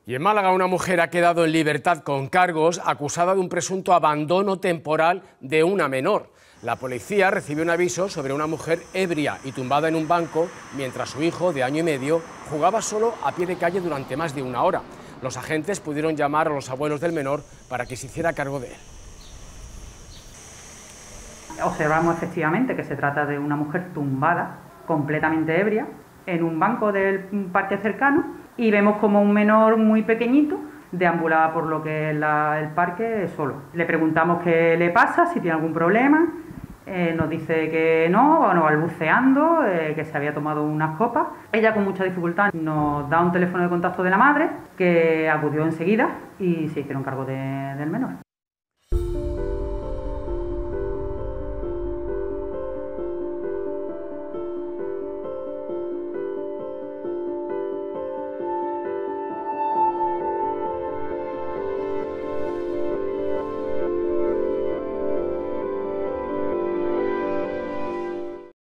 Y en Málaga una mujer ha quedado en libertad con cargos acusada de un presunto abandono temporal de una menor. La policía recibió un aviso sobre una mujer ebria y tumbada en un banco mientras su hijo, de año y medio, jugaba solo a pie de calle durante más de una hora. Los agentes pudieron llamar a los abuelos del menor para que se hiciera cargo de él. Observamos efectivamente que se trata de una mujer tumbada, completamente ebria, en un banco del parque cercano, y vemos como un menor muy pequeñito deambulaba por lo que es el parque solo. Le preguntamos qué le pasa, si tiene algún problema, nos dice que no, bueno, balbuceando, que se había tomado unas copas. Ella con mucha dificultad nos da un teléfono de contacto de la madre, que acudió enseguida y se hicieron cargo del menor.